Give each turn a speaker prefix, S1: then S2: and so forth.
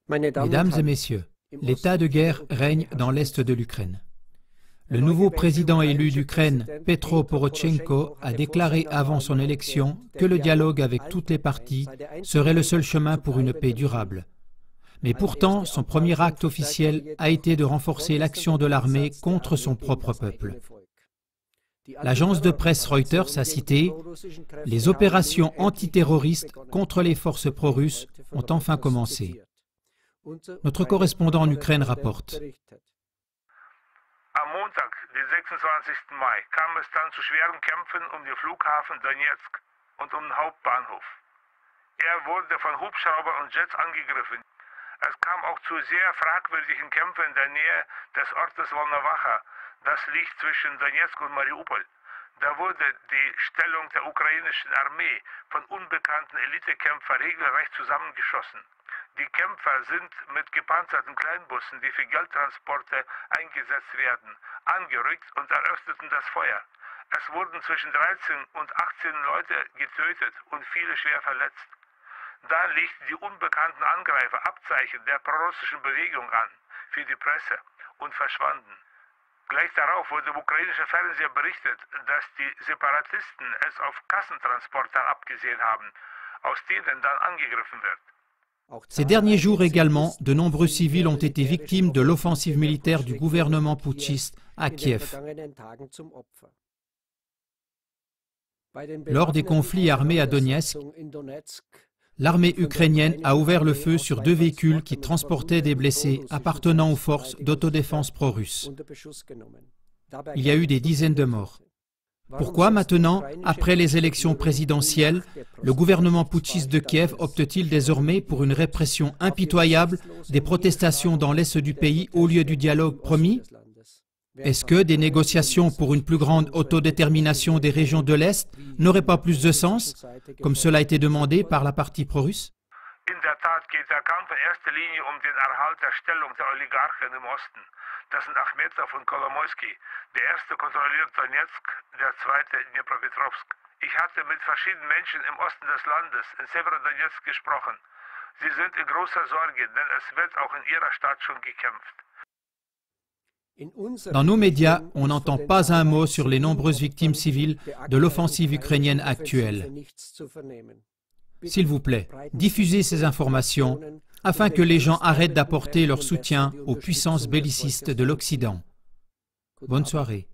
S1: Mesdames et messieurs, l'état de guerre règne dans l'est de l'Ukraine. Le nouveau président élu d'Ukraine, Petro Porochenko, a déclaré avant son élection que le dialogue avec toutes les parties serait le seul chemin pour une paix durable. Mais pourtant, son premier acte officiel a été de renforcer l'action de l'armée contre son propre peuple. L'agence de presse Reuters a cité « Les opérations antiterroristes contre les forces pro-russes ont enfin commencé ». Notre correspondant en Ukraine rapporte.
S2: Am Montag, den 26. Mai, kam es dann zu schweren Kämpfen um den Flughafen Donetsk und um den Hauptbahnhof. Er wurde von Hubschraubern und Jets angegriffen. Es kam auch zu sehr fragwürdigen Kämpfen in der Nähe des Ortes Volnowacha. Das liegt zwischen Donetsk und Mariupol. Da wurde die Stellung der ukrainischen Armee von unbekannten Elitekämpfern regelrecht zusammengeschossen. Die Kämpfer sind mit gepanzerten Kleinbussen, die für Geldtransporte eingesetzt werden, angerückt und eröffneten das Feuer. Es wurden zwischen 13 und 18 Leute getötet und viele schwer verletzt. Da legten die unbekannten Angreifer Abzeichen der prorussischen Bewegung an für die Presse und verschwanden. Gleich darauf wurde im ukrainischen Fernseher berichtet, dass die Separatisten es auf Kassentransporter abgesehen haben, aus denen dann angegriffen wird.
S1: Ces derniers jours également, de nombreux civils ont été victimes de l'offensive militaire du gouvernement putschiste à Kiev. Lors des conflits armés à Donetsk, l'armée ukrainienne a ouvert le feu sur 2 véhicules qui transportaient des blessés appartenant aux forces d'autodéfense pro-russes. Il y a eu des dizaines de morts. Pourquoi maintenant, après les élections présidentielles, le gouvernement putschiste de Kiev opte-t-il désormais pour une répression impitoyable des protestations dans l'est du pays au lieu du dialogue promis? Est-ce que des négociations pour une plus grande autodétermination des régions de l'Est n'auraient pas plus de sens, comme cela a été demandé par la partie pro-russe?
S2: In der Tat geht der Kampf in erster Linie um den Erhalt der Stellung der Oligarchen im Osten. Das sind Achmedov und Kolomoisky. Der erste kontrolliert Donetsk, der zweite Dnipropetrovsk. Ich hatte mit verschiedenen Menschen im Osten des Landes, in Severodonetsk, gesprochen. Sie sind in großer Sorge, denn es wird auch in ihrer Stadt schon gekämpft.
S1: Dans nos médias, on n'entend pas un mot sur les nombreuses victimes civiles de l'offensive ukrainienne actuelle. S'il vous plaît, diffusez ces informations afin que les gens arrêtent d'apporter leur soutien aux puissances bellicistes de l'Occident. Bonne soirée.